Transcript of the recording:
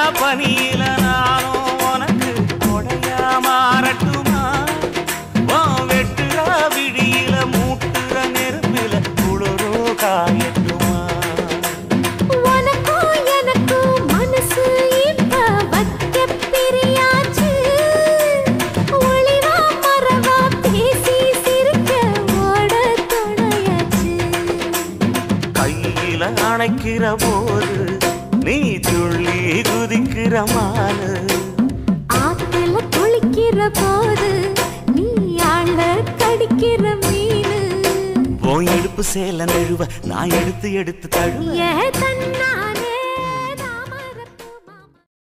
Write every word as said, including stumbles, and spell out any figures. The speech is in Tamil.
பனியில நானும் உனக்கு கொடையா மாறட்டுமா வெட்டுற விழியில மூட்டுற நெருப்பில குளிரோ காயட்டுமா உனக்கும் எனக்கும் மனசு இப்ப வைக்க பிரியாச்சு ஒளிவா மரவா பேசி சிரிக்க ஓட துணையாச்சு கையில அணைக்கிற போது நீ துள்ளி குதிக்கிற மானு ஆத்துல குளிக்கிற போது நீ ஆள கடிக்கிற மீனு உன் இடுப்பு சேல நழுவ நான் எடுத்து எடுத்து தழுவ ஏ தன்னா